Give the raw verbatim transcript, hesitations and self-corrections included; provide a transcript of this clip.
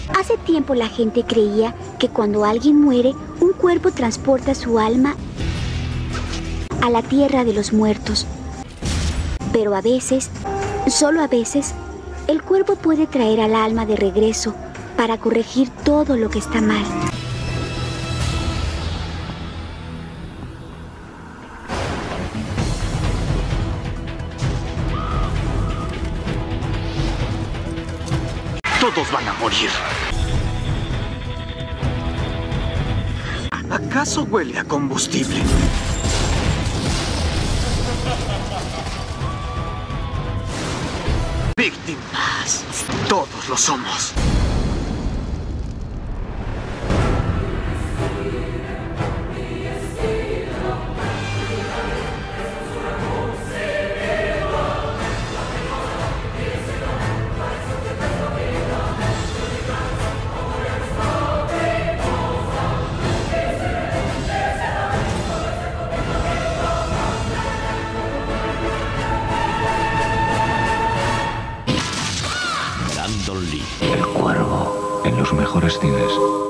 Hace tiempo la gente creía que cuando alguien muere, un cuerpo transporta su alma a la tierra de los muertos. Pero a veces, solo a veces, el cuerpo puede traer al alma de regreso para corregir todo lo que está mal. Todos van a morir. ¿Acaso huele a combustible? Víctimas. Todos lo somos. El Cuervo, en los mejores cines.